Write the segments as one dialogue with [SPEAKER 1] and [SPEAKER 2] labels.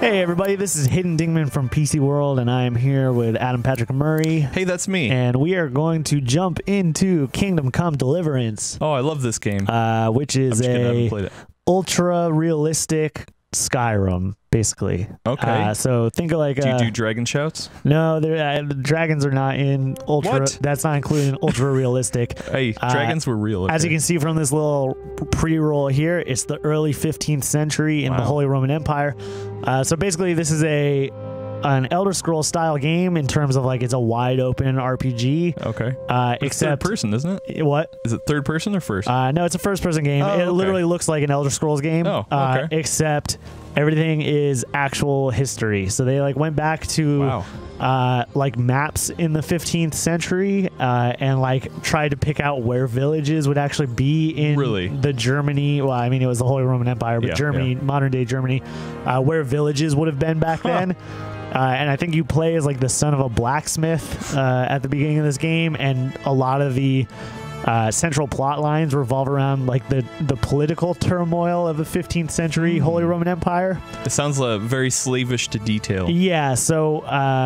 [SPEAKER 1] Hey everybody, this is Hayden Dingman from PC World, and I am here with Adam Patrick Murray.
[SPEAKER 2] Hey, that's me.
[SPEAKER 1] And we are going to jump into Kingdom Come Deliverance.
[SPEAKER 2] Oh, I love this game.
[SPEAKER 1] Which is
[SPEAKER 2] a
[SPEAKER 1] ultra realistic Skyrim, basically.
[SPEAKER 2] Okay.
[SPEAKER 1] So think of like
[SPEAKER 2] do you do dragon shouts?
[SPEAKER 1] No, the dragons are not in ultra.
[SPEAKER 2] What?
[SPEAKER 1] That's not included in ultra realistic.
[SPEAKER 2] Hey, dragons were real.
[SPEAKER 1] As you can see from this little pre-roll here, it's the early 15th century in the Holy Roman Empire. So basically, this is an Elder Scrolls style game in terms of like it's a wide open RPG.
[SPEAKER 2] Okay.
[SPEAKER 1] Except
[SPEAKER 2] third person, isn't it?
[SPEAKER 1] What?
[SPEAKER 2] Is it third person or first?
[SPEAKER 1] No, it's a first person game.
[SPEAKER 2] Oh,
[SPEAKER 1] it literally looks like an Elder Scrolls game.
[SPEAKER 2] Oh, okay.
[SPEAKER 1] Except everything is actual history. So they like went back to like maps in the 15th century and like tried to pick out where villages would actually be in the Germany. Well, I mean, it was the Holy Roman Empire, but Germany, modern day Germany, where villages would have been back then. And I think you play as like the son of a blacksmith at the beginning of this game, and a lot of the central plot lines revolve around like the political turmoil of the 15th century Holy Roman Empire.
[SPEAKER 2] It sounds very slavish to detail.
[SPEAKER 1] Yeah, so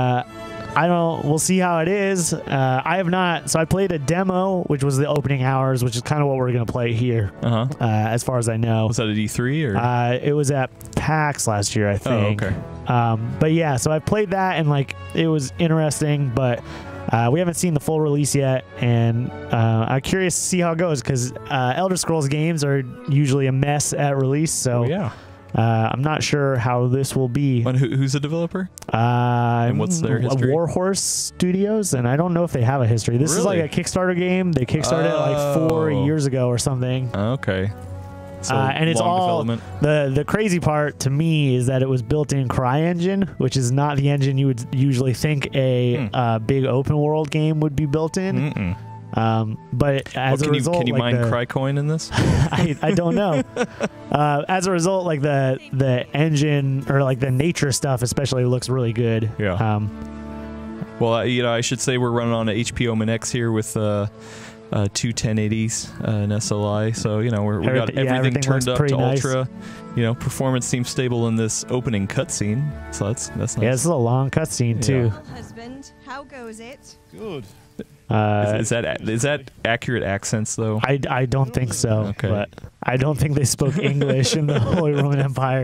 [SPEAKER 1] we'll see how it is. I have not, so I played a demo, which was the opening hours, which is kind of what we're going to play here, as far as I know.
[SPEAKER 2] Was that at E3 or?
[SPEAKER 1] It was at PAX last year, I think.
[SPEAKER 2] Oh, okay.
[SPEAKER 1] But yeah, so I played that and like it was interesting, but we haven't seen the full release yet, and I'm curious to see how it goes because Elder Scrolls games are usually a mess at release. So I'm not sure how this will be.
[SPEAKER 2] And who's the developer? And what's their history?
[SPEAKER 1] Warhorse Studios, and I don't know if they have a history. This is like a Kickstarter game. They kickstarted it like 4 years ago or something.
[SPEAKER 2] Okay. So
[SPEAKER 1] and it's all the crazy part to me is that it was built in CryEngine, which is not the engine you would usually think a big open world game would be built in. But as a result,
[SPEAKER 2] can you mine CryCoin in this?
[SPEAKER 1] I don't know. As a result, like the engine or like the nature stuff especially looks really good.
[SPEAKER 2] Yeah. Well, I should say we're running on an HP Omen X here with two 1080s and SLI, so we got everything turned up to ultra. Performance seems stable in this opening cutscene, so that's nice.
[SPEAKER 1] Yeah, this is a long cutscene too.
[SPEAKER 3] Husband, how goes it?
[SPEAKER 4] Good.
[SPEAKER 2] Is that accurate accents though?
[SPEAKER 1] I don't think so. Okay. But I don't think they spoke English in the Holy Roman Empire.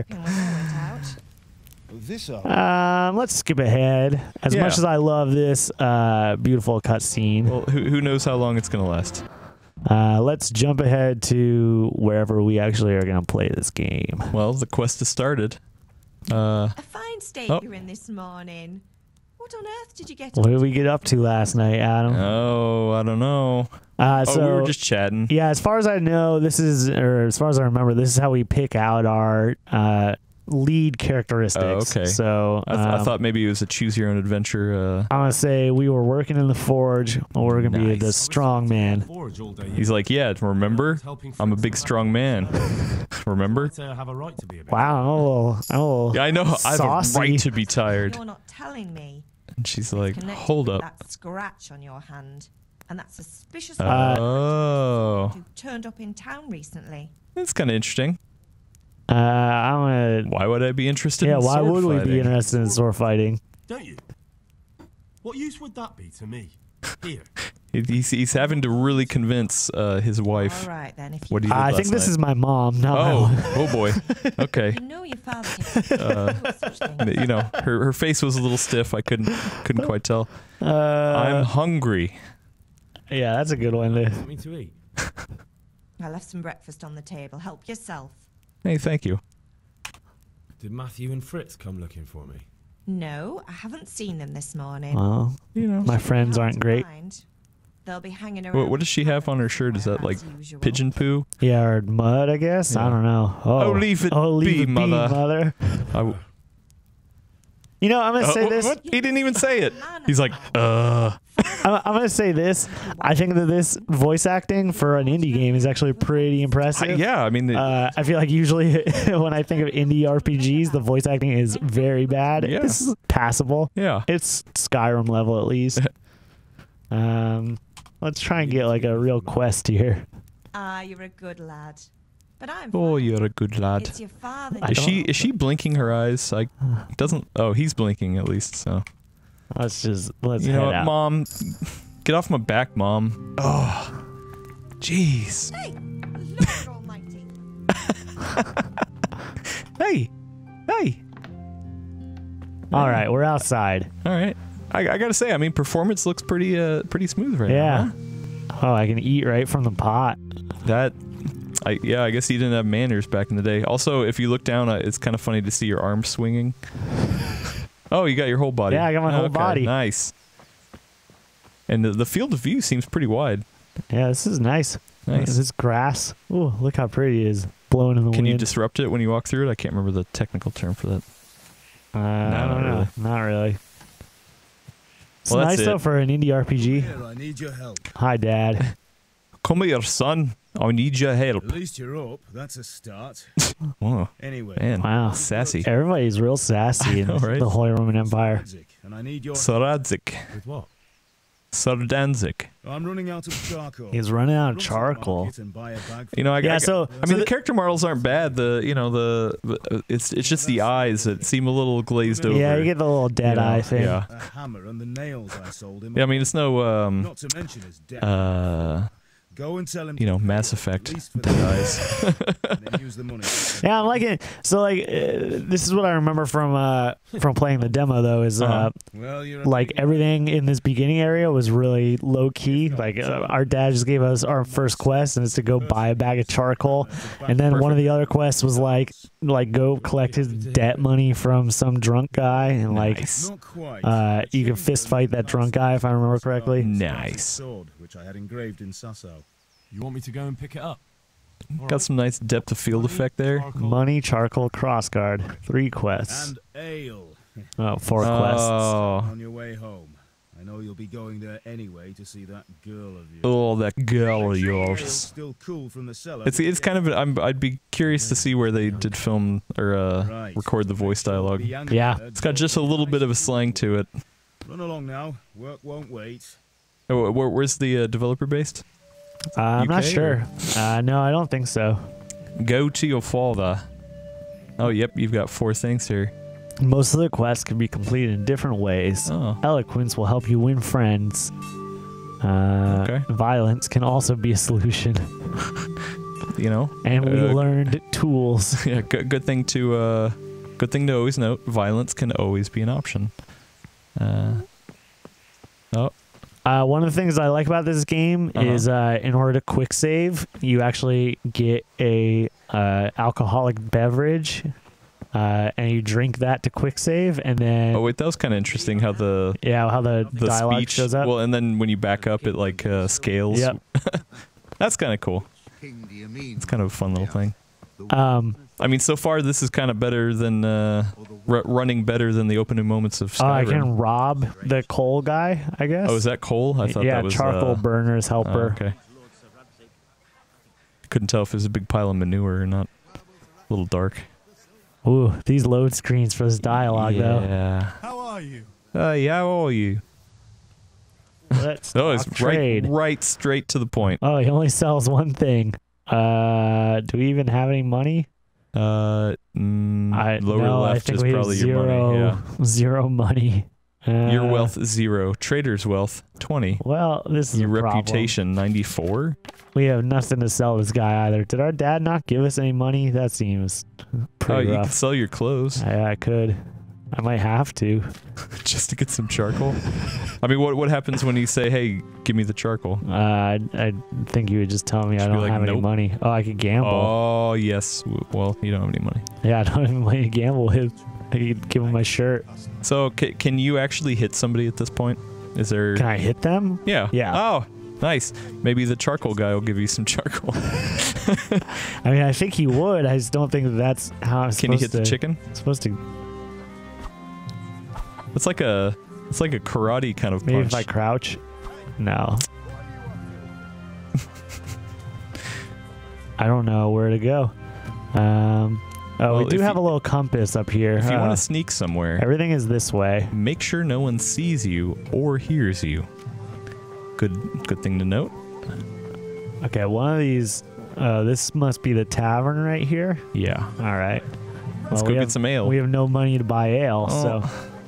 [SPEAKER 1] Let's skip ahead. As much as I love this beautiful cutscene,
[SPEAKER 2] well, who knows how long it's gonna last?
[SPEAKER 1] Let's jump ahead to wherever we actually are gonna play this game.
[SPEAKER 2] Well, the quest has started.
[SPEAKER 3] A fine state you're in this morning. What on earth did you get?
[SPEAKER 1] What did we get up to last night, Adam?
[SPEAKER 2] Oh, I don't know.
[SPEAKER 1] So
[SPEAKER 2] we were just chatting.
[SPEAKER 1] Yeah, as far as I know, as far as I remember, this is how we pick out our lead characteristics.
[SPEAKER 2] Oh, okay.
[SPEAKER 1] So
[SPEAKER 2] I thought maybe it was a choose your own adventure.
[SPEAKER 1] I'm gonna say we were working in the forge. We're gonna be the strong man.
[SPEAKER 2] He's like, yeah, remember? I'm a big strong man. Remember?
[SPEAKER 1] Wow, I'm a little
[SPEAKER 2] yeah, I know.
[SPEAKER 1] Saucy.
[SPEAKER 2] I have a right to be tired.
[SPEAKER 3] You're not telling me.
[SPEAKER 2] And she's like, hold up.
[SPEAKER 3] That scratch on your hand, and that suspicious
[SPEAKER 2] who
[SPEAKER 3] turned up in town recently.
[SPEAKER 2] That's kind of interesting.
[SPEAKER 1] Why
[SPEAKER 2] would I be interested
[SPEAKER 1] in
[SPEAKER 2] sword
[SPEAKER 1] why would
[SPEAKER 2] fighting?
[SPEAKER 1] we be interested in sword fighting?
[SPEAKER 4] Don't you? What use would that be to me? Here.
[SPEAKER 2] He's having to really convince his wife.
[SPEAKER 3] All right, then.
[SPEAKER 2] What do you
[SPEAKER 1] I think this is my mom. No.
[SPEAKER 2] Oh boy. Okay.
[SPEAKER 3] You know your father.
[SPEAKER 2] Her face was a little stiff. I couldn't quite tell. I'm hungry.
[SPEAKER 1] Yeah, that's a good one.
[SPEAKER 4] Something to eat.
[SPEAKER 3] I left some breakfast on the table. Help yourself.
[SPEAKER 2] Hey, thank you.
[SPEAKER 4] Did Matthew and Fritz come looking for me?
[SPEAKER 3] No, I haven't seen them this morning.
[SPEAKER 1] Well, my friends aren't great.
[SPEAKER 3] They'll be hanging around.
[SPEAKER 2] What does she have on her shirt? Is that like pigeon poo?
[SPEAKER 1] Yeah, or mud, I guess. Yeah. I don't know.
[SPEAKER 2] Oh, leave it be, mother.
[SPEAKER 1] I'm gonna say this.
[SPEAKER 2] What? He didn't even say it. He's like,
[SPEAKER 1] I'm gonna say this. I think that this voice acting for an indie game is actually pretty impressive.
[SPEAKER 2] Yeah, I mean,
[SPEAKER 1] I feel like usually when I think of indie RPGs, the voice acting is very bad.
[SPEAKER 2] Yeah.
[SPEAKER 1] This is passable.
[SPEAKER 2] Yeah,
[SPEAKER 1] it's Skyrim level at least. Let's try and get like a real quest here.
[SPEAKER 3] You're a good lad. but I'm
[SPEAKER 2] Oh,
[SPEAKER 3] fine.
[SPEAKER 2] you're a good lad.
[SPEAKER 3] It's your father.
[SPEAKER 2] Is she blinking her eyes? Like, doesn't. Oh, he's blinking at least. So
[SPEAKER 1] let's
[SPEAKER 2] you
[SPEAKER 1] head
[SPEAKER 2] know what,
[SPEAKER 1] out.
[SPEAKER 2] Mom? Get off my back, Mom. Oh, jeez.
[SPEAKER 3] Hey, Lord Almighty.
[SPEAKER 2] Hey, hey.
[SPEAKER 1] All right, we're outside.
[SPEAKER 2] All right. I gotta say, I mean, performance looks pretty smooth right
[SPEAKER 1] Yeah.
[SPEAKER 2] now. Huh?
[SPEAKER 1] Oh, I can eat right from the pot.
[SPEAKER 2] I guess you didn't have manners back in the day. Also, if you look down, it's kind of funny to see your arms swinging. Oh, you got your whole body.
[SPEAKER 1] Yeah, I got my whole body.
[SPEAKER 2] Nice. And the field of view seems pretty wide.
[SPEAKER 1] Yeah, this is nice.
[SPEAKER 2] Nice.
[SPEAKER 1] This is grass. Ooh, look how pretty it is. Blowing in the wind.
[SPEAKER 2] Can you disrupt it when you walk through it? I can't remember the technical term for that.
[SPEAKER 1] I don't know.
[SPEAKER 2] Really.
[SPEAKER 1] Not really. It's
[SPEAKER 2] Well,
[SPEAKER 1] nice
[SPEAKER 2] that's
[SPEAKER 1] though
[SPEAKER 2] it.
[SPEAKER 1] for an indie RPG.
[SPEAKER 5] Here, I need your help.
[SPEAKER 1] Hi, Dad.
[SPEAKER 2] Come here, son. I need your help.
[SPEAKER 5] At least you're up. That's a start.
[SPEAKER 2] Whoa,
[SPEAKER 5] Anyway,
[SPEAKER 2] man.
[SPEAKER 1] Wow.
[SPEAKER 2] Sassy.
[SPEAKER 1] Everybody's real sassy in
[SPEAKER 2] know, right?
[SPEAKER 1] the Holy Roman Empire.
[SPEAKER 5] Danzig, and I need your
[SPEAKER 2] Saradzik.
[SPEAKER 5] with what?
[SPEAKER 2] Sardanzik.
[SPEAKER 5] I'm running out of charcoal.
[SPEAKER 1] He's running out of
[SPEAKER 5] Run to the
[SPEAKER 1] charcoal.
[SPEAKER 5] market and buy a bag
[SPEAKER 2] You know, I
[SPEAKER 1] Yeah, so
[SPEAKER 2] I mean, the character models aren't bad. It's just the eyes that seem a little glazed over.
[SPEAKER 1] Yeah, you get the little dead eye thing.
[SPEAKER 2] Yeah.
[SPEAKER 5] a hammer and the nails I sold him.
[SPEAKER 2] Yeah, I mean, it's no
[SPEAKER 5] Not to mention his death. Go and tell him.
[SPEAKER 2] you know,
[SPEAKER 5] to
[SPEAKER 2] Mass
[SPEAKER 5] pay
[SPEAKER 2] Effect
[SPEAKER 5] at least for
[SPEAKER 2] dead
[SPEAKER 5] the
[SPEAKER 2] eyes.
[SPEAKER 5] and then use the money.
[SPEAKER 1] Yeah, I'm liking it. So like, this is what I remember from playing the demo though. Is
[SPEAKER 2] Uh-huh.
[SPEAKER 5] Well, you're
[SPEAKER 1] like everything in this beginning area was really low key. Like our dad just gave us our first quest, and it's to go buy a bag of charcoal. And then one of the other quests was like go collect his debt money from some drunk guy, and like
[SPEAKER 5] Not quite.
[SPEAKER 1] you can fist fight that drunk guy if I remember correctly.
[SPEAKER 2] Nice.
[SPEAKER 5] Sword, which I had engraved in Sasau.
[SPEAKER 4] You want me to go and pick it up?
[SPEAKER 2] Got some nice depth of field effect there.
[SPEAKER 1] Money, charcoal, crossguard, 3 quests.
[SPEAKER 5] And ale.
[SPEAKER 1] Oh, 4 quests.
[SPEAKER 2] Oh,
[SPEAKER 5] On your way home. I know you'll be going there anyway to see that girl of yours.
[SPEAKER 2] oh, that girl of
[SPEAKER 5] Ale's
[SPEAKER 2] yours.
[SPEAKER 5] still cool from the cellar.
[SPEAKER 2] It's kind of I'd be curious to see where they did film or record the voice dialogue.
[SPEAKER 1] Yeah.
[SPEAKER 2] It's got just a little bit of a slang to it.
[SPEAKER 5] Run along now. Work won't wait.
[SPEAKER 2] Oh, where's the developer based?
[SPEAKER 1] I'm not
[SPEAKER 2] UK,
[SPEAKER 1] sure. No, I don't think so.
[SPEAKER 2] Go to your father. Oh, yep, you've got 4 things here.
[SPEAKER 1] Most of the quests can be completed in different ways.
[SPEAKER 2] Oh,
[SPEAKER 1] Eloquence will help you win friends.
[SPEAKER 2] Okay.
[SPEAKER 1] Violence can also be a solution.
[SPEAKER 2] you know.
[SPEAKER 1] And we learned tools.
[SPEAKER 2] Yeah, good thing to always note. Violence can always be an option.
[SPEAKER 1] One of the things I like about this game is in order to quick save, you actually get a alcoholic beverage, and you drink that to quick save, and then
[SPEAKER 2] Oh wait, that was kind of interesting how the
[SPEAKER 1] dialogue
[SPEAKER 2] speech
[SPEAKER 1] shows up.
[SPEAKER 2] Well, and then when you back up, it like scales.
[SPEAKER 1] Yep.
[SPEAKER 2] That's kind of cool. It's kind of a fun little thing.
[SPEAKER 1] I
[SPEAKER 2] mean, so far this is kind of better than running better than the opening moments of Skyrim.
[SPEAKER 1] I can rob the coal guy, I guess.
[SPEAKER 2] Oh, is that Cole? I thought that was
[SPEAKER 1] charcoal burner's helper.
[SPEAKER 2] Oh, okay. Couldn't tell if it was a big pile of manure or not. A little dark.
[SPEAKER 1] Ooh, these load screens for this dialogue though.
[SPEAKER 2] Yeah.
[SPEAKER 4] How are you?
[SPEAKER 2] Yeah, how are you?
[SPEAKER 1] Let's
[SPEAKER 2] Oh, it's
[SPEAKER 1] trade.
[SPEAKER 2] right straight to the point.
[SPEAKER 1] Oh, he only sells one thing. Do we even have any money?
[SPEAKER 2] Lower
[SPEAKER 1] No, I
[SPEAKER 2] left
[SPEAKER 1] think
[SPEAKER 2] is
[SPEAKER 1] we have
[SPEAKER 2] probably your money. Yeah.
[SPEAKER 1] zero money.
[SPEAKER 2] Your wealth 0. Trader's wealth 20.
[SPEAKER 1] Well, this is
[SPEAKER 2] Your
[SPEAKER 1] a problem.
[SPEAKER 2] reputation 94.
[SPEAKER 1] We have nothing to sell this guy either. Did our dad not give us any money? That seems pretty
[SPEAKER 2] You
[SPEAKER 1] rough.
[SPEAKER 2] can sell your clothes
[SPEAKER 1] I could. I might have to.
[SPEAKER 2] just to get some charcoal. I mean, what happens when you say, "Hey, give me the charcoal"?
[SPEAKER 1] I think you would just tell me I
[SPEAKER 2] Just be
[SPEAKER 1] don't
[SPEAKER 2] like,
[SPEAKER 1] have any
[SPEAKER 2] "Nope."
[SPEAKER 1] money. Oh, I could gamble.
[SPEAKER 2] Oh yes. Well, you don't have any money.
[SPEAKER 1] Yeah, I don't have any money to gamble with. I could give him my shirt.
[SPEAKER 2] So can you actually hit somebody at this point? Is there?
[SPEAKER 1] Can I hit them?
[SPEAKER 2] Yeah.
[SPEAKER 1] Yeah.
[SPEAKER 2] Oh, nice. Maybe the charcoal guy will give you some charcoal.
[SPEAKER 1] I mean, I think he would. I just don't think that's how I'm
[SPEAKER 2] Can you
[SPEAKER 1] supposed
[SPEAKER 2] hit the chicken?
[SPEAKER 1] Supposed to.
[SPEAKER 2] It's like a karate kind of
[SPEAKER 1] Maybe
[SPEAKER 2] punch.
[SPEAKER 1] if I crouch. No. I don't know where to go.
[SPEAKER 2] Well,
[SPEAKER 1] we do
[SPEAKER 2] if
[SPEAKER 1] have
[SPEAKER 2] you-
[SPEAKER 1] a little compass up here.
[SPEAKER 2] If you want to sneak somewhere,
[SPEAKER 1] Everything is this way.
[SPEAKER 2] make sure no one sees you or hears you. Good thing to note.
[SPEAKER 1] Okay, one of these This must be the tavern right here.
[SPEAKER 2] Yeah.
[SPEAKER 1] All right.
[SPEAKER 2] Let's go get some ale.
[SPEAKER 1] We have no money to buy ale, so.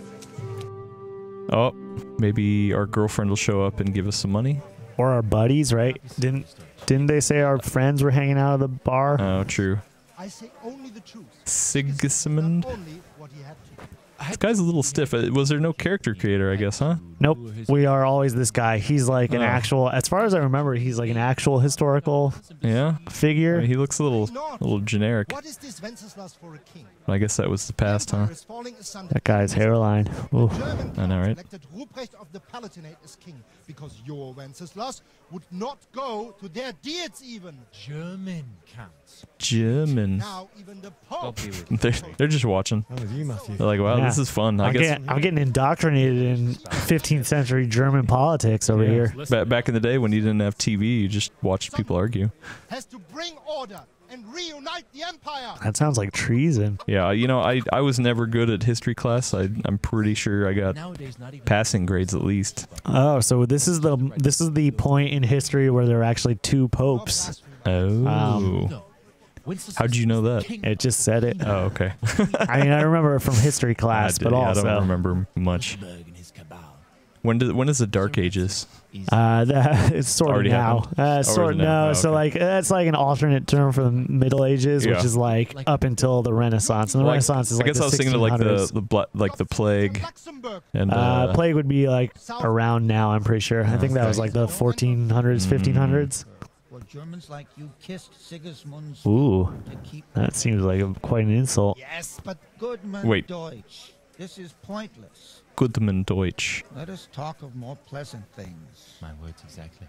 [SPEAKER 2] Oh, maybe our girlfriend will show up and give us some money.
[SPEAKER 1] Or our buddies, right? Didn't they say our friends were hanging out at the bar?
[SPEAKER 2] Oh, true.
[SPEAKER 6] I say only the truth.
[SPEAKER 2] Sigismund. This guy's a little stiff. Was there no character creator, I guess, huh?
[SPEAKER 1] Nope. We are always this guy. He's like an actual, as far as I remember, he's like an actual historical figure.
[SPEAKER 2] I mean, he looks a little generic.
[SPEAKER 6] What is this Wenceslas for a king?
[SPEAKER 2] I guess that was the past, huh?
[SPEAKER 1] That guy's hairline. Ooh.
[SPEAKER 2] I know, right?
[SPEAKER 6] Elected Ruprecht of the Palatinate as king because your Wenceslas would not go to their deeds even.
[SPEAKER 7] German counts.
[SPEAKER 2] German.
[SPEAKER 6] Now even the Pope.
[SPEAKER 2] They're just watching. They're like, wow, this is fun.
[SPEAKER 1] I'm getting indoctrinated in 15th century German politics over here.
[SPEAKER 2] Back in the day when you didn't have TV, you just watched people argue.
[SPEAKER 6] Has to bring order and reunite the empire.
[SPEAKER 1] That sounds like treason.
[SPEAKER 2] Yeah, you know, I was never good at history class. I'm pretty sure I got passing grades at least.
[SPEAKER 1] Oh, so this is the point in history where there are actually two popes.
[SPEAKER 2] Oh. How'd you know that?
[SPEAKER 1] It just said it.
[SPEAKER 2] Oh, okay.
[SPEAKER 1] I mean, I remember it from history class, but also
[SPEAKER 2] I don't remember much. When is the Dark Ages?
[SPEAKER 1] It's sort of now.
[SPEAKER 2] Oh,
[SPEAKER 1] so like that's like an alternate term for the Middle Ages, which is like up until the Renaissance. And the Renaissance is like
[SPEAKER 2] I guess I was thinking of like the plague. And
[SPEAKER 1] plague would be like around now. I'm pretty sure. I think that was like the 1400s, 1500s.
[SPEAKER 8] Germans like you kissed Sigismund's.
[SPEAKER 1] Ooh, that seems like quite an insult.
[SPEAKER 8] Yes, but Goodman Deutsch. This is pointless.
[SPEAKER 2] Goodman Deutsch.
[SPEAKER 8] Let us talk of more pleasant things.
[SPEAKER 7] My words exactly.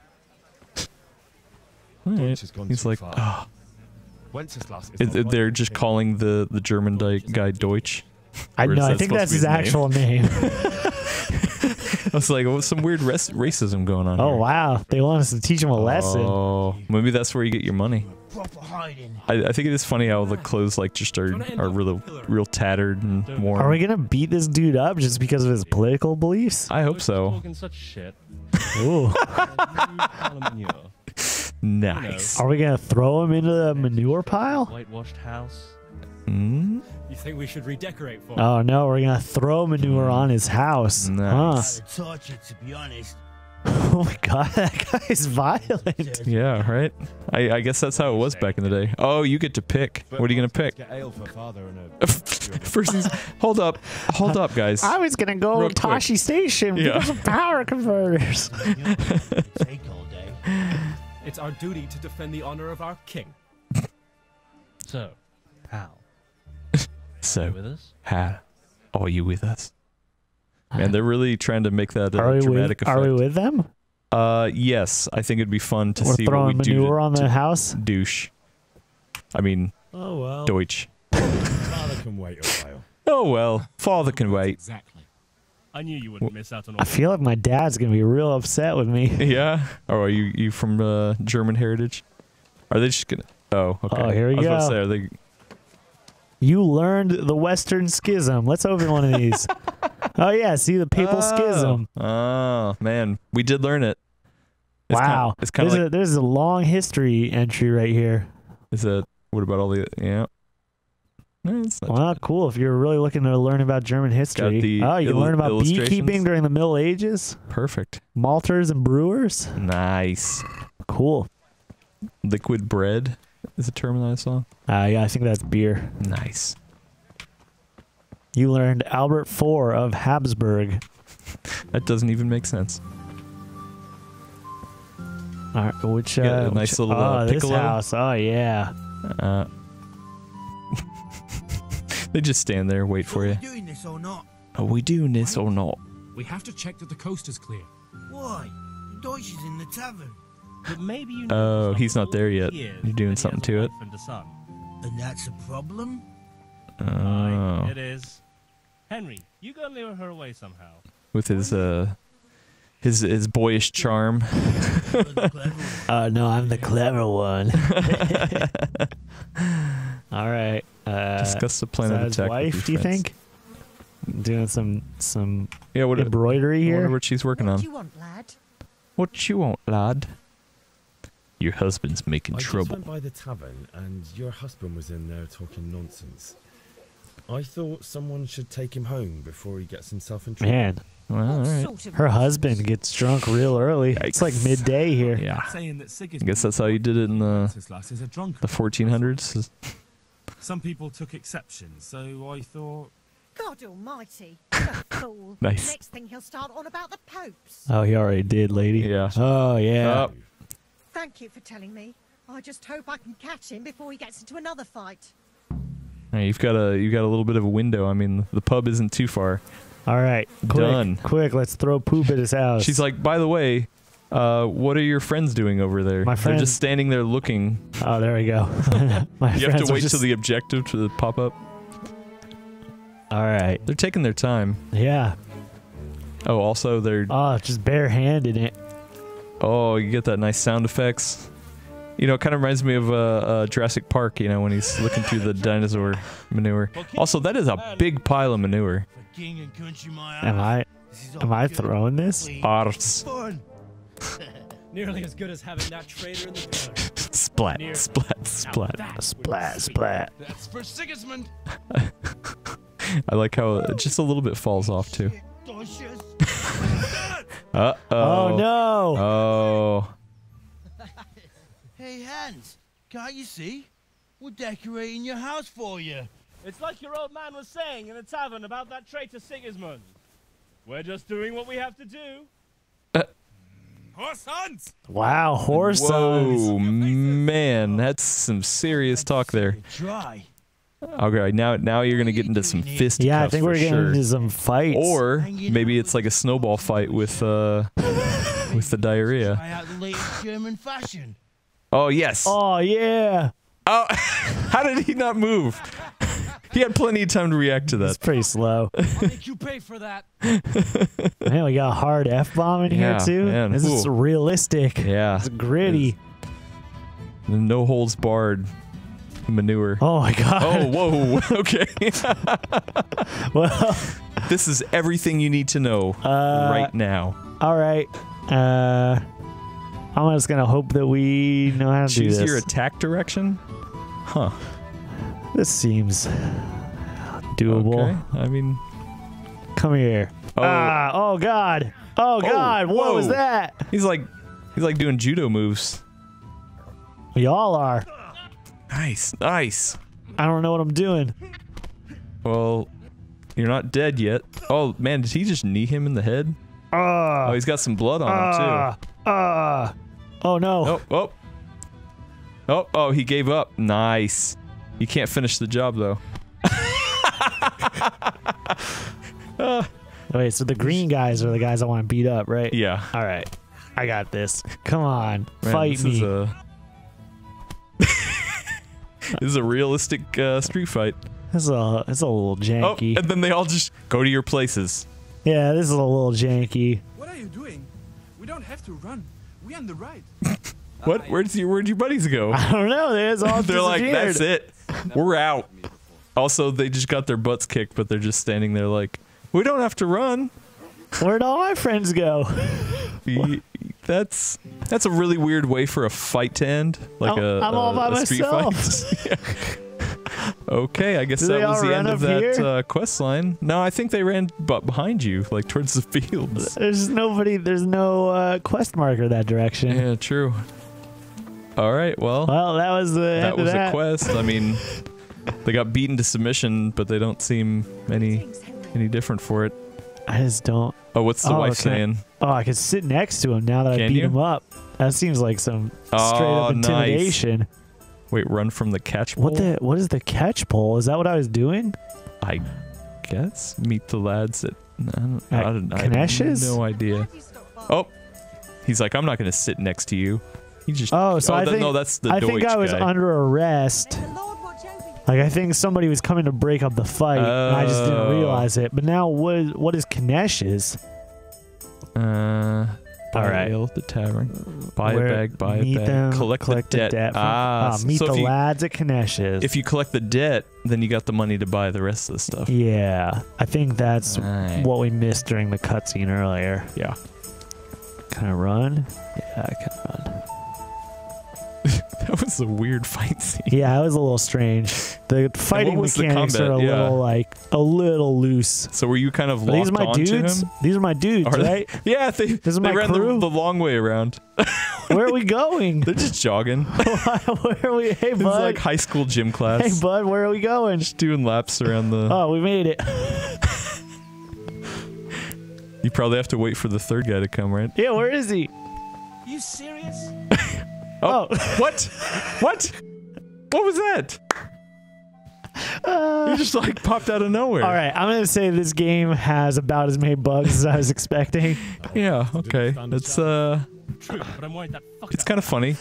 [SPEAKER 2] He's like, oh. They're just calling the German guy Deutsch.
[SPEAKER 1] I think that's his actual name.
[SPEAKER 2] I was like, oh, some weird racism going on.
[SPEAKER 1] Oh, wow. They want us to teach him a lesson.
[SPEAKER 2] Oh, maybe that's where you get your money. I think it is funny how the clothes like just are real tattered and worn.
[SPEAKER 1] Are we going to beat this dude up just because of his political beliefs?
[SPEAKER 2] I hope so.
[SPEAKER 1] Ooh.
[SPEAKER 2] Nice.
[SPEAKER 1] Are we going to throw him into the manure pile?
[SPEAKER 7] Whitewashed house.
[SPEAKER 4] You think we should redecorate for him?
[SPEAKER 1] Oh no, we're gonna throw manure on his house.
[SPEAKER 2] Nice.
[SPEAKER 8] Torture, to be honest.
[SPEAKER 1] Oh my god, that guy's violent.
[SPEAKER 2] Yeah, right? I guess that's how it was back in the day. Oh, you get to pick. What are you gonna pick? First, hold up, guys.
[SPEAKER 1] I was gonna go to Tashi Station because of power converters.
[SPEAKER 4] It's our duty to defend the honor of our king.
[SPEAKER 7] So, how?
[SPEAKER 2] So,
[SPEAKER 7] with us?
[SPEAKER 2] how are you with us? Man, they're really trying to make that dramatic effect.
[SPEAKER 1] Are we with them?
[SPEAKER 2] Yes. I think it'd be fun to
[SPEAKER 1] We're
[SPEAKER 2] see what we do.
[SPEAKER 1] Manure on the house?
[SPEAKER 2] Douche. I mean, Deutsch.
[SPEAKER 4] Father can wait a while.
[SPEAKER 2] Oh well, father can wait.
[SPEAKER 4] Exactly. I knew you wouldn't miss out on all
[SPEAKER 1] I feel like my dad's gonna be real upset with me.
[SPEAKER 2] Yeah? Or are you from German heritage? Are they just gonna... Oh, okay.
[SPEAKER 1] Oh, here we go.
[SPEAKER 2] I was about to say, are they...
[SPEAKER 1] You learned the Western Schism. Let's open one of these. Oh, yeah. See the Papal Schism.
[SPEAKER 2] Oh, man. We did learn it.
[SPEAKER 1] Wow.
[SPEAKER 2] It's kind of like...
[SPEAKER 1] There's a long history entry right here.
[SPEAKER 2] Is that... What about all the... Yeah.
[SPEAKER 1] Well, cool. If you're really looking to learn about German history. You can learn about beekeeping during the Middle Ages.
[SPEAKER 2] Perfect.
[SPEAKER 1] Malters and brewers.
[SPEAKER 2] Nice.
[SPEAKER 1] Cool.
[SPEAKER 2] Liquid bread is a term that I saw.
[SPEAKER 1] Yeah, I think that's beer.
[SPEAKER 2] Nice.
[SPEAKER 1] You learned Albert IV of Habsburg.
[SPEAKER 2] That doesn't even make sense.
[SPEAKER 1] All right, which
[SPEAKER 2] nice little
[SPEAKER 1] this
[SPEAKER 2] piccolo.
[SPEAKER 1] house. Oh yeah.
[SPEAKER 2] They just stand there, wait for you.
[SPEAKER 8] Are we doing this or not?
[SPEAKER 2] Are we doing this or not?
[SPEAKER 4] We have to check that the coast is clear.
[SPEAKER 8] Why? Deutsch is in the tavern.
[SPEAKER 7] But maybe you
[SPEAKER 2] Oh, he's not there yet. You're doing something to it.
[SPEAKER 8] And that's a problem?
[SPEAKER 2] Oh.
[SPEAKER 7] It is. Henry, you gotta lure her away somehow.
[SPEAKER 2] With his boyish charm.
[SPEAKER 1] No, I'm the clever one. All right.
[SPEAKER 2] Discuss the plan of attack.
[SPEAKER 1] Wife, do you think? Doing some
[SPEAKER 2] what
[SPEAKER 1] embroidery here.
[SPEAKER 2] I wonder what she's working on.
[SPEAKER 3] What do you want, lad?
[SPEAKER 2] What you want, lad? Your husband's making trouble.
[SPEAKER 9] I just went by the tavern, and your husband was in there talking nonsense. I thought someone should take him home before he gets himself in trouble.
[SPEAKER 1] Man.
[SPEAKER 2] Well, all right.
[SPEAKER 1] Her husband gets drunk real early.
[SPEAKER 2] Yikes.
[SPEAKER 1] It's like midday here.
[SPEAKER 2] Yeah. I guess that's how you did it in the 1400s.
[SPEAKER 4] Some people took exception, so I thought...
[SPEAKER 3] God almighty, what a fool.
[SPEAKER 2] Nice.
[SPEAKER 3] Next thing he'll start on about the popes.
[SPEAKER 1] Oh, he already did, lady.
[SPEAKER 2] Yeah.
[SPEAKER 1] Oh, yeah.
[SPEAKER 3] Thank you for telling me. I just hope I can catch him before he gets into another fight.
[SPEAKER 2] Hey, you've got a little bit of a window. I mean, the pub isn't too far.
[SPEAKER 1] All right.
[SPEAKER 2] Done.
[SPEAKER 1] Quick, let's throw poop at his house.
[SPEAKER 2] She's like, by the way, what are your friends doing over there? They're just standing there looking.
[SPEAKER 1] Oh, there we go.
[SPEAKER 2] You have to wait till the objective to pop up.
[SPEAKER 1] All right.
[SPEAKER 2] They're taking their time.
[SPEAKER 1] Yeah.
[SPEAKER 2] Oh, also they're...
[SPEAKER 1] Oh, just barehanded it.
[SPEAKER 2] Oh, you get that nice sound effects. You know, it kind of reminds me of Jurassic Park, you know, when he's looking through the dinosaur manure. Also, that is a big pile of manure.
[SPEAKER 1] Am I throwing this?
[SPEAKER 2] Arse.
[SPEAKER 10] Nearly as good as having that traitor in the pillar.
[SPEAKER 2] Splat, splat, splat.
[SPEAKER 1] Splat, splat.
[SPEAKER 10] That's for Sigismund.
[SPEAKER 2] I like how it just a little bit falls off, too. Uh-oh.
[SPEAKER 1] Oh, no.
[SPEAKER 2] Oh.
[SPEAKER 8] Hey, Hans, can't you see? We're decorating your house for you.
[SPEAKER 7] It's like your old man was saying in the tavern about that traitor Sigismund. We're just doing what we have to do.
[SPEAKER 4] Horse hunts!
[SPEAKER 1] Wow, horse hunts.
[SPEAKER 2] Whoa, man, that's some serious talk there. Okay, now you're gonna get into some fisticuffs.
[SPEAKER 1] Yeah, I think we're getting into some fights.
[SPEAKER 2] Or maybe it's like a snowball fight with the diarrhea.
[SPEAKER 8] Try out the latest German fashion.
[SPEAKER 2] Oh yes.
[SPEAKER 1] Oh yeah.
[SPEAKER 2] Oh, how did he not move? He had plenty of time to react to that.
[SPEAKER 1] It's pretty slow.
[SPEAKER 10] I'll make you pay for that.
[SPEAKER 1] Man, we got a hard F-bomb in here too.
[SPEAKER 2] Man.
[SPEAKER 1] This is realistic.
[SPEAKER 2] Yeah.
[SPEAKER 1] It's gritty.
[SPEAKER 2] No holds barred manure.
[SPEAKER 1] Oh my god.
[SPEAKER 2] Oh, whoa. Okay.
[SPEAKER 1] Well,
[SPEAKER 2] this is everything you need to know right now.
[SPEAKER 1] All right. I'm just gonna hope that we know how to do this.
[SPEAKER 2] Choose your attack direction? Huh.
[SPEAKER 1] This seems doable.
[SPEAKER 2] Okay. I mean,
[SPEAKER 1] come here.
[SPEAKER 2] Oh,
[SPEAKER 1] oh god. Oh god. What was that?
[SPEAKER 2] He's like doing judo moves.
[SPEAKER 1] We all are.
[SPEAKER 2] Nice, nice.
[SPEAKER 1] I don't know what I'm doing.
[SPEAKER 2] Well, you're not dead yet. Oh man, did he just knee him in the head? Oh, he's got some blood on him too.
[SPEAKER 1] Oh no.
[SPEAKER 2] Oh, he gave up. Nice. You can't finish the job though.
[SPEAKER 1] Wait, so the green guys are the guys I want to beat up, right?
[SPEAKER 2] Yeah.
[SPEAKER 1] All right. I got this. Come on.
[SPEAKER 2] Man,
[SPEAKER 1] fight me.
[SPEAKER 2] This is a realistic street fight.
[SPEAKER 1] It's a little janky.
[SPEAKER 2] Oh, and then they all just go to your places.
[SPEAKER 1] Yeah, this is a little janky.
[SPEAKER 11] What are you doing? We don't have to run. We're on the right.
[SPEAKER 2] What? Where'd your buddies go?
[SPEAKER 1] I don't know.
[SPEAKER 2] They're like, that's it. We're out. Also, they just got their butts kicked, but they're just standing there like, we don't have to run.
[SPEAKER 1] Where'd all my friends go?
[SPEAKER 2] That's a really weird way for a fight to end. Like
[SPEAKER 1] I'm all by
[SPEAKER 2] a street
[SPEAKER 1] myself.
[SPEAKER 2] fight. Okay, I guess that was the end of that quest line. No, I think they ran behind you, like towards the fields.
[SPEAKER 1] There's no quest marker that direction.
[SPEAKER 2] Yeah, true. All right, well,
[SPEAKER 1] that was the end of that.
[SPEAKER 2] A quest. I mean, they got beaten to submission, but they don't seem any different for it.
[SPEAKER 1] I just don't.
[SPEAKER 2] Oh, what's the wife saying?
[SPEAKER 1] I can sit next to him now that I beat him up. That seems like some straight up intimidation.
[SPEAKER 2] Nice. Wait, run from the catch pole?
[SPEAKER 1] What is the catch pole? Is that what I was doing?
[SPEAKER 2] I guess. Meet the lads at
[SPEAKER 1] Kanesh's?
[SPEAKER 2] No idea. Oh, he's like, I'm not going to sit next to you. He just.
[SPEAKER 1] I think
[SPEAKER 2] no, that's the
[SPEAKER 1] I
[SPEAKER 2] Deutsch
[SPEAKER 1] think I was
[SPEAKER 2] guy.
[SPEAKER 1] under arrest. Like I think somebody was coming to break up the fight, and I just didn't realize it. But now, what is Kanesh's?
[SPEAKER 2] All right. The tavern. Buy a bag, buy a bag. Collect the debt.
[SPEAKER 1] Meet the lads at Kanesh's.
[SPEAKER 2] If you collect the debt, then you got the money to buy the rest of the stuff.
[SPEAKER 1] Yeah. I think that's what we missed during the cutscene earlier.
[SPEAKER 2] Yeah.
[SPEAKER 1] Can I run? Yeah, I can run.
[SPEAKER 2] That was a weird fight scene.
[SPEAKER 1] Yeah, it was a little strange. The fighting mechanics are a little loose.
[SPEAKER 2] So were you kind of locked onto him?
[SPEAKER 1] These are my dudes, right?
[SPEAKER 2] Yeah,
[SPEAKER 1] this is my
[SPEAKER 2] ran
[SPEAKER 1] crew?
[SPEAKER 2] the long way around.
[SPEAKER 1] Where are we going?
[SPEAKER 2] They're just jogging.
[SPEAKER 1] Where are we? Hey, bud.
[SPEAKER 2] It's like high school gym class.
[SPEAKER 1] Hey, bud, where are we going?
[SPEAKER 2] Just doing laps around the...
[SPEAKER 1] Oh, we made it.
[SPEAKER 2] You probably have to wait for the third guy to come, right?
[SPEAKER 1] Yeah, where is he?
[SPEAKER 7] You serious?
[SPEAKER 2] Oh, what? What? What was that? You just like popped out of nowhere.
[SPEAKER 1] All right, I'm gonna say this game has about as many bugs as I was expecting.
[SPEAKER 2] Yeah, okay. It's it's kind of funny.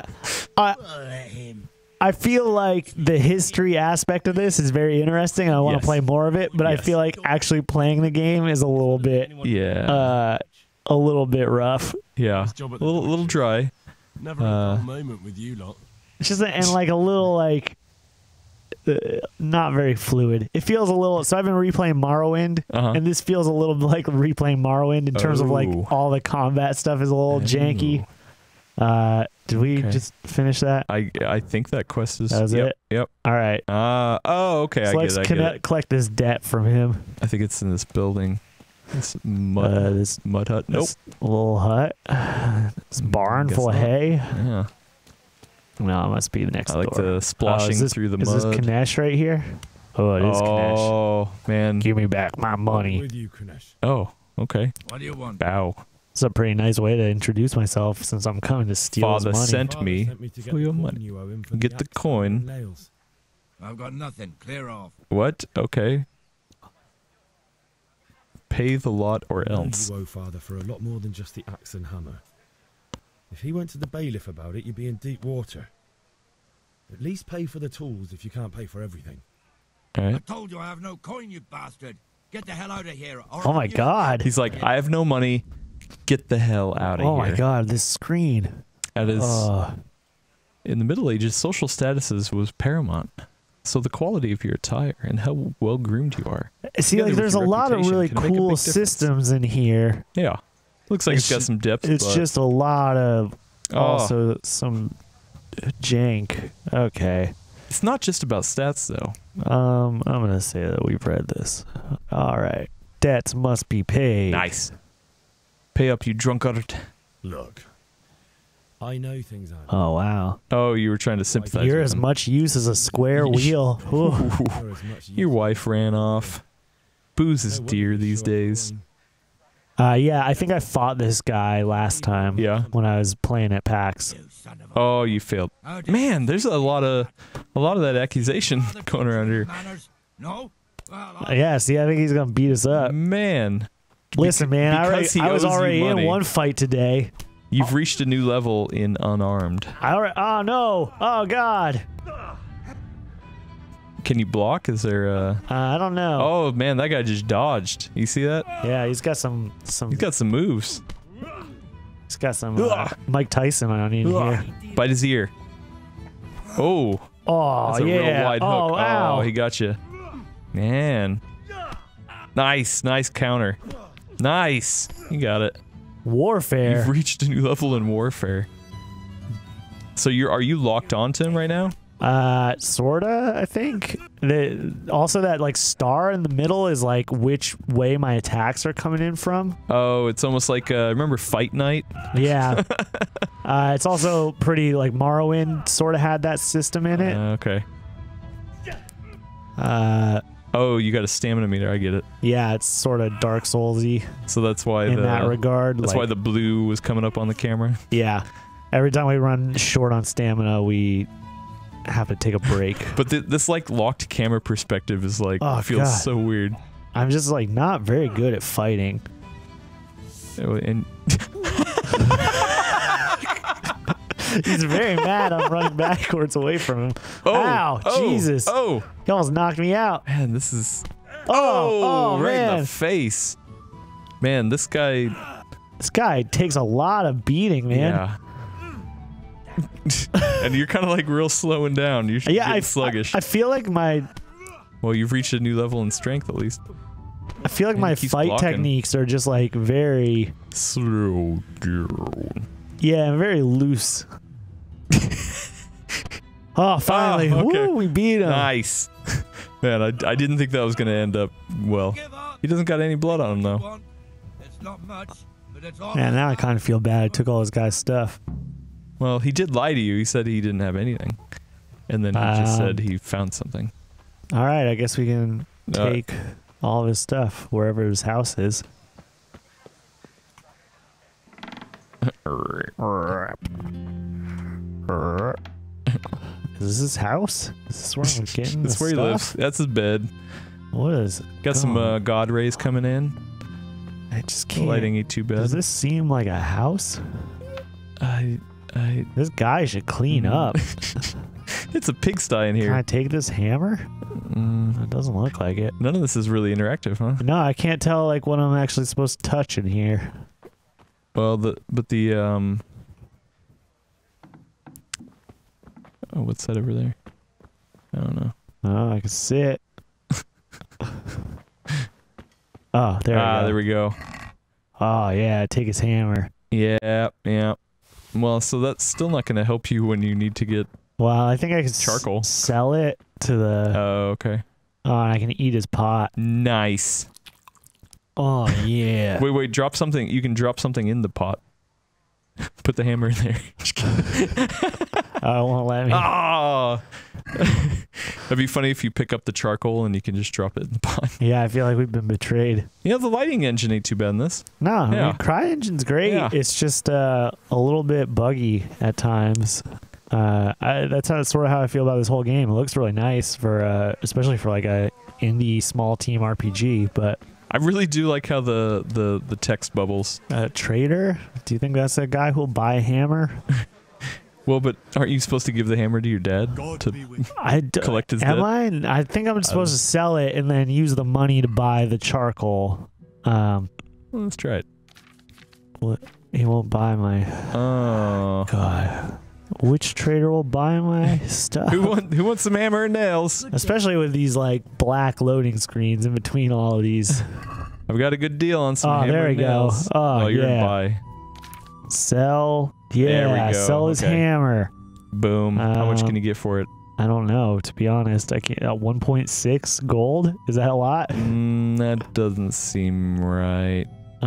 [SPEAKER 1] I feel like the history aspect of this is very interesting. I want to play more of it, but I feel like actually playing the game is a little bit a little bit rough.
[SPEAKER 2] Yeah, a little dry.
[SPEAKER 4] Never a dull moment with you lot.
[SPEAKER 1] It's just and like a little like not very fluid. It feels a little. So I've been replaying Morrowind, and this feels a little like replaying Morrowind in terms of like all the combat stuff is a little janky. Did we just finish that?
[SPEAKER 2] I think that quest is.
[SPEAKER 1] That was it.
[SPEAKER 2] Yep.
[SPEAKER 1] All right.
[SPEAKER 2] Oh, okay.
[SPEAKER 1] So
[SPEAKER 2] I get it.
[SPEAKER 1] Collect this debt from him.
[SPEAKER 2] I think it's in this building. This mud hut. Nope.
[SPEAKER 1] This little hut. This barn full of hay.
[SPEAKER 2] Yeah.
[SPEAKER 1] No, it must be the next door.
[SPEAKER 2] I like the splashing through the mud.
[SPEAKER 1] Is this Kanesh right here? Oh, it is Kanesh.
[SPEAKER 2] Oh, man.
[SPEAKER 1] Give me back my money.
[SPEAKER 5] With you, Kanesh.
[SPEAKER 2] Oh, okay.
[SPEAKER 8] What do you want?
[SPEAKER 2] Bow.
[SPEAKER 1] It's a pretty nice way to introduce myself since I'm coming to steal his money.
[SPEAKER 2] Father sent me for your money. Get the coin.
[SPEAKER 8] I've got nothing. Clear off.
[SPEAKER 2] What? Okay. Pay the lot or else.
[SPEAKER 9] You owe Father for a lot more than just the axe and hammer. If he went to the bailiff about it, you'd be in deep water. At least pay for the tools if you can't pay for everything.
[SPEAKER 2] Right.
[SPEAKER 8] I told you I have no coin, you bastard. Get the hell out of here.
[SPEAKER 1] Oh my god.
[SPEAKER 2] He's like, I have no money. Get the hell out of here.
[SPEAKER 1] Oh my god, this screen.
[SPEAKER 2] That is... in the Middle Ages, social statuses was paramount. So the quality of your attire and how well groomed you are.
[SPEAKER 1] See, like there's a lot of really cool systems in here.
[SPEAKER 2] Yeah. Looks like it's got some depth.
[SPEAKER 1] It's just a lot of also some jank. Okay.
[SPEAKER 2] It's not just about stats though.
[SPEAKER 1] I'm gonna say that we've read this. All right. Debts must be paid.
[SPEAKER 2] Nice. Pay up, you drunkard.
[SPEAKER 9] Look. I know things aren't.
[SPEAKER 1] Oh wow.
[SPEAKER 2] Oh, you were trying to sympathize.
[SPEAKER 1] You're
[SPEAKER 2] with
[SPEAKER 1] as
[SPEAKER 2] him.
[SPEAKER 1] much use as a square wheel.
[SPEAKER 2] Your wife ran off. Booze is dear these days.
[SPEAKER 1] Yeah, I think I fought this guy last time.
[SPEAKER 2] Yeah.
[SPEAKER 1] When I was playing at PAX.
[SPEAKER 2] Oh, you failed. Man, there's a lot of that accusation going around here.
[SPEAKER 8] No.
[SPEAKER 1] Yeah, see, I think he's gonna beat us up.
[SPEAKER 2] Man.
[SPEAKER 1] Listen, man, I was already in one fight today.
[SPEAKER 2] You've reached a new level in unarmed.
[SPEAKER 1] Oh no! Oh god!
[SPEAKER 2] Can you block? Is there a...
[SPEAKER 1] I don't know.
[SPEAKER 2] Oh man, that guy just dodged. You see that?
[SPEAKER 1] Yeah, he's got some.
[SPEAKER 2] He's got some moves.
[SPEAKER 1] He's got some Mike Tyson on in here.
[SPEAKER 2] Bite his ear. Oh.
[SPEAKER 1] Oh
[SPEAKER 2] that's a
[SPEAKER 1] yeah.
[SPEAKER 2] real wide hook.
[SPEAKER 1] Oh wow.
[SPEAKER 2] Oh, he got you. Man. Nice counter. Nice. You got it.
[SPEAKER 1] Warfare.
[SPEAKER 2] You've reached a new level in warfare. So are you locked onto him right now?
[SPEAKER 1] Sorta, I think. Also that like star in the middle is like which way my attacks are coming in from.
[SPEAKER 2] Oh, it's almost like remember Fight Night?
[SPEAKER 1] Yeah. It's also pretty like Morrowind sort of had that system in it.
[SPEAKER 2] Okay. Oh, you got a stamina meter. I get it.
[SPEAKER 1] Yeah, it's sort of Dark Souls-y.
[SPEAKER 2] So that's why
[SPEAKER 1] in that regard.
[SPEAKER 2] That's why the blue was coming up on the camera.
[SPEAKER 1] Yeah. Every time we run short on stamina, we have to take a break.
[SPEAKER 2] But this like locked camera perspective is like feels so weird.
[SPEAKER 1] I'm just like not very good at fighting.
[SPEAKER 2] And
[SPEAKER 1] he's very mad I'm running backwards away from him. Ow, Jesus.
[SPEAKER 2] Oh.
[SPEAKER 1] He almost knocked me out.
[SPEAKER 2] Man, this is...
[SPEAKER 1] Oh
[SPEAKER 2] right
[SPEAKER 1] man.
[SPEAKER 2] in the face. Man, this guy...
[SPEAKER 1] This guy takes a lot of beating, man.
[SPEAKER 2] Yeah. And you're kind of like real slowing down. You're getting sluggish.
[SPEAKER 1] I feel like my...
[SPEAKER 2] Well, you've reached a new level in strength, at least.
[SPEAKER 1] I feel like my fight techniques are just like very...
[SPEAKER 2] Slow down.
[SPEAKER 1] Yeah, very loose. Oh, finally.
[SPEAKER 2] okay.
[SPEAKER 1] Woo, we beat him.
[SPEAKER 2] Nice. Man, I didn't think that was going to end up well. He doesn't got any blood on him, though.
[SPEAKER 8] It's not much, but it's all
[SPEAKER 1] Man, now I kind of feel bad. I took all this guy's stuff.
[SPEAKER 2] Well, he did lie to you. He said he didn't have anything. And then he just said he found something.
[SPEAKER 1] All right, I guess we can take all of his stuff wherever his house is. Is this his house? Is this where I'm getting
[SPEAKER 2] That's where he lives. That's his bed.
[SPEAKER 1] What is it?
[SPEAKER 2] Got some God rays coming in.
[SPEAKER 1] I just can't.
[SPEAKER 2] Lighting E2 bed.
[SPEAKER 1] Does this seem like a house? This guy should clean up.
[SPEAKER 2] It's a pigsty in here.
[SPEAKER 1] Can I take this hammer? It doesn't look like it.
[SPEAKER 2] None of this is really interactive, huh?
[SPEAKER 1] No, I can't tell like what I'm actually supposed to touch in here.
[SPEAKER 2] Well, oh, what's that over there? I don't know.
[SPEAKER 1] Oh, I can see it. Oh, there we go.
[SPEAKER 2] There we go.
[SPEAKER 1] Oh, yeah, take his hammer.
[SPEAKER 2] Yeah. Well, so that's still not going to help you when you need to get
[SPEAKER 1] Well, I think I could
[SPEAKER 2] charcoal.
[SPEAKER 1] Sell it to the...
[SPEAKER 2] Oh, okay.
[SPEAKER 1] Oh, and I can eat his pot.
[SPEAKER 2] Nice.
[SPEAKER 1] Oh, yeah.
[SPEAKER 2] Wait, drop something. You can drop something in the pot. Put the hammer in there.
[SPEAKER 1] Oh, it won't let me.
[SPEAKER 2] Oh! That'd be funny if you pick up the charcoal and you can just drop it in the pot.
[SPEAKER 1] Yeah, I feel like we've been betrayed.
[SPEAKER 2] Yeah, the lighting engine ain't too bad in this.
[SPEAKER 1] No,
[SPEAKER 2] Yeah.
[SPEAKER 1] I mean, CryEngine's great.
[SPEAKER 2] Yeah.
[SPEAKER 1] It's just a little bit buggy at times. That's sort of how I feel about this whole game. It looks really nice for, especially for like a indie small team RPG, but...
[SPEAKER 2] I really do like how the text bubbles.
[SPEAKER 1] Trader? Do you think that's a guy who'll buy a hammer?
[SPEAKER 2] Well, but aren't you supposed to give the hammer to your dad to collect his debt?
[SPEAKER 1] I think I'm supposed to sell it and then use the money to buy the charcoal.
[SPEAKER 2] Well, let's try it.
[SPEAKER 1] What? He won't buy my...
[SPEAKER 2] Oh.
[SPEAKER 1] God. Which trader will buy my stuff?
[SPEAKER 2] Who wants some hammer and nails?
[SPEAKER 1] Especially with these like black loading screens in between all of these.
[SPEAKER 2] I've got a good deal on some hammer
[SPEAKER 1] there we
[SPEAKER 2] and nails.
[SPEAKER 1] go. Oh,
[SPEAKER 2] you're
[SPEAKER 1] yeah.
[SPEAKER 2] in buy.
[SPEAKER 1] Sell. Yeah,
[SPEAKER 2] There we go.
[SPEAKER 1] sell his hammer.
[SPEAKER 2] Boom. How much can you get for it?
[SPEAKER 1] I don't know, to be honest. I can't. 1.6 gold? Is that a lot?
[SPEAKER 2] That doesn't seem right.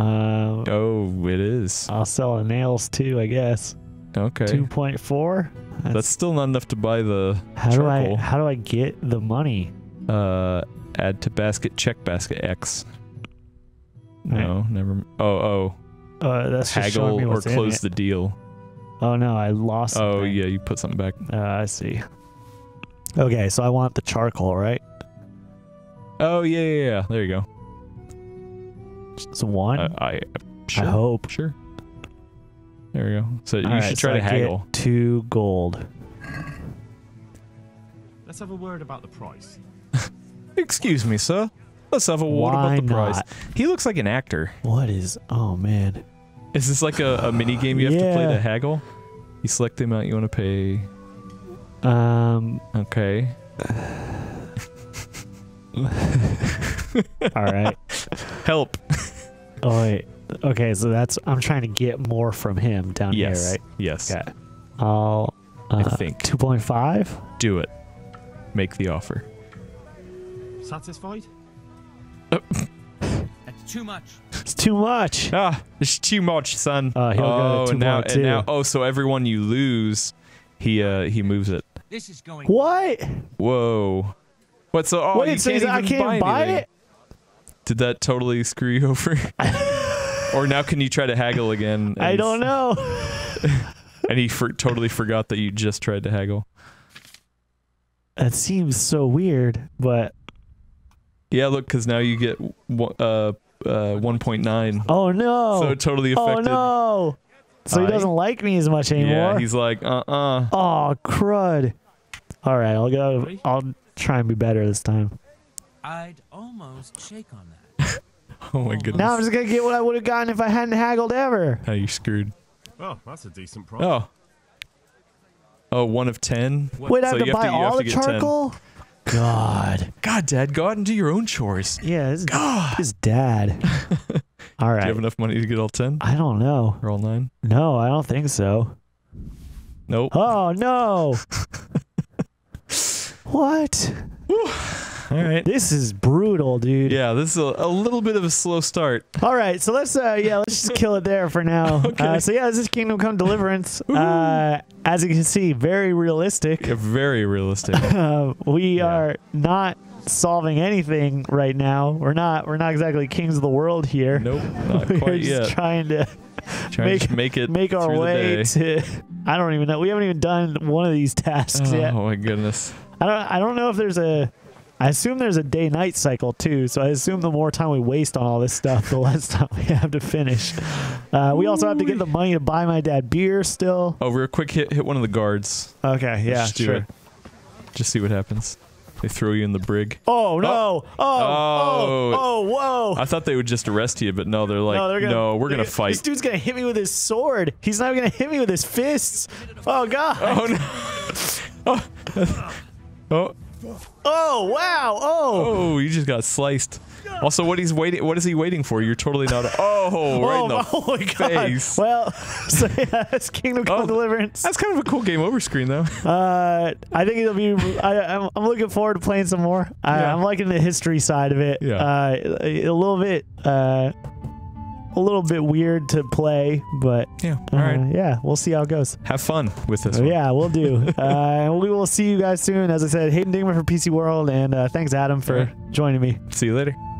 [SPEAKER 2] Oh, it is.
[SPEAKER 1] I'll sell the nails too, I guess.
[SPEAKER 2] Okay.
[SPEAKER 1] 2.4?
[SPEAKER 2] That's still not enough to buy the
[SPEAKER 1] charcoal. How do I get the money?
[SPEAKER 2] Add to basket, check basket X. No, never. Oh.
[SPEAKER 1] That's just showing
[SPEAKER 2] haggle
[SPEAKER 1] me
[SPEAKER 2] or
[SPEAKER 1] what's in
[SPEAKER 2] close
[SPEAKER 1] it.
[SPEAKER 2] the deal.
[SPEAKER 1] Oh no, I lost something.
[SPEAKER 2] Oh yeah, you put something back.
[SPEAKER 1] I see. Okay, so I want the charcoal, right?
[SPEAKER 2] Oh yeah. There you go.
[SPEAKER 1] It's one?
[SPEAKER 2] Sure.
[SPEAKER 1] I hope.
[SPEAKER 2] Sure. There we go. So you
[SPEAKER 1] Alright,
[SPEAKER 2] should try
[SPEAKER 1] so
[SPEAKER 2] to
[SPEAKER 1] I
[SPEAKER 2] haggle.
[SPEAKER 1] get 2 gold.
[SPEAKER 4] Let's have a word about the price.
[SPEAKER 2] Excuse me, sir. Let's have a word
[SPEAKER 1] Why
[SPEAKER 2] about the price.
[SPEAKER 1] not?
[SPEAKER 2] He looks like an actor.
[SPEAKER 1] What is... Oh, man.
[SPEAKER 2] Is this like a mini game you have to play
[SPEAKER 1] Yeah.
[SPEAKER 2] to haggle? You select the amount you want to pay. Okay.
[SPEAKER 1] Alright.
[SPEAKER 2] Help.
[SPEAKER 1] Oh, wait. Okay, so that's... I'm trying to get more from him down here, right?
[SPEAKER 2] Yes.
[SPEAKER 1] Okay. I'll...
[SPEAKER 2] I think.
[SPEAKER 1] 2.5?
[SPEAKER 2] Do it. Make the offer.
[SPEAKER 4] Satisfied?
[SPEAKER 8] That's too much.
[SPEAKER 1] It's too much.
[SPEAKER 2] It's too much, son.
[SPEAKER 1] He'll go to
[SPEAKER 2] now,
[SPEAKER 1] 2.2.
[SPEAKER 2] and now, oh, so everyone you lose, he moves it.
[SPEAKER 8] This is going.
[SPEAKER 1] What?
[SPEAKER 2] Whoa. What? So oh,
[SPEAKER 1] Wait,
[SPEAKER 2] you
[SPEAKER 1] so
[SPEAKER 2] can't
[SPEAKER 1] I
[SPEAKER 2] even
[SPEAKER 1] can't buy
[SPEAKER 2] anything.
[SPEAKER 1] it?
[SPEAKER 2] Did that totally screw you over? Or now can you try to haggle again?
[SPEAKER 1] I don't know.
[SPEAKER 2] And he totally forgot that you just tried to haggle.
[SPEAKER 1] That seems so weird, but...
[SPEAKER 2] Yeah, look, because now you get 1.9.
[SPEAKER 1] Oh, no.
[SPEAKER 2] So it totally affected.
[SPEAKER 1] Oh, no. So he doesn't like me as much anymore?
[SPEAKER 2] Yeah, he's like,
[SPEAKER 1] Oh, crud. All right, I'll try and be better this time.
[SPEAKER 8] I'd almost shake on that.
[SPEAKER 2] Oh, my goodness.
[SPEAKER 1] Now I'm just going to get what I would have gotten if I hadn't haggled ever.
[SPEAKER 2] How you screwed.
[SPEAKER 4] Oh, that's a decent price.
[SPEAKER 2] Oh, 1 of 10?
[SPEAKER 1] Wait, I have
[SPEAKER 2] So
[SPEAKER 1] to
[SPEAKER 2] you
[SPEAKER 1] buy
[SPEAKER 2] you
[SPEAKER 1] all
[SPEAKER 2] to
[SPEAKER 1] the
[SPEAKER 2] get 10.
[SPEAKER 1] charcoal? God.
[SPEAKER 2] God, Dad, go out and do your own chores.
[SPEAKER 1] Yeah, this is Dad. All right.
[SPEAKER 2] Do you have enough money to get all 10?
[SPEAKER 1] I don't know.
[SPEAKER 2] Or all 9?
[SPEAKER 1] No, I don't think so.
[SPEAKER 2] Nope.
[SPEAKER 1] Oh, no. What?
[SPEAKER 2] All right.
[SPEAKER 1] This is brutal, dude.
[SPEAKER 2] Yeah, this is a little bit of a slow start.
[SPEAKER 1] All right, so let's just kill it there for now.
[SPEAKER 2] Okay.
[SPEAKER 1] So yeah, this is Kingdom Come Deliverance. As you can see, very realistic.
[SPEAKER 2] Yeah, very realistic.
[SPEAKER 1] We are not solving anything right now. We're not exactly kings of the world here.
[SPEAKER 2] Nope, not quite
[SPEAKER 1] We're just
[SPEAKER 2] yet.
[SPEAKER 1] trying to make our way to. I don't even know. We haven't even done one of these tasks yet.
[SPEAKER 2] Oh my goodness.
[SPEAKER 1] I don't know if there's a. I assume there's a day-night cycle too, so I assume the more time we waste on all this stuff, the less time we have to finish. We also have to get the money to buy my dad beer still.
[SPEAKER 2] Oh, real quick, hit one of the guards.
[SPEAKER 1] Okay, yeah,
[SPEAKER 2] Just do it. Just see what happens. They throw you in the brig.
[SPEAKER 1] Oh no! Oh, whoa!
[SPEAKER 2] I thought they would just arrest you, but no, they're like, no, we're gonna fight.
[SPEAKER 1] This dude's gonna hit me with his sword. He's not gonna hit me with his fists. Oh god!
[SPEAKER 2] Oh no!
[SPEAKER 1] Oh wow!
[SPEAKER 2] Oh, you just got sliced. Also, what is he waiting for? You're totally not. Right in the face.
[SPEAKER 1] Well, so yeah, that's Kingdom Come Deliverance.
[SPEAKER 2] That's kind of a cool game over screen, though.
[SPEAKER 1] I think it'll be. I'm looking forward to playing some more. I'm liking the history side of it.
[SPEAKER 2] Yeah.
[SPEAKER 1] A little bit weird to play, but
[SPEAKER 2] yeah, all right.
[SPEAKER 1] Yeah, we'll see how it goes.
[SPEAKER 2] Have fun with this one.
[SPEAKER 1] Yeah, we'll do. We will see you guys soon. As I said, Hayden Dingman for PC World, and thanks Adam for joining me.
[SPEAKER 2] See you later.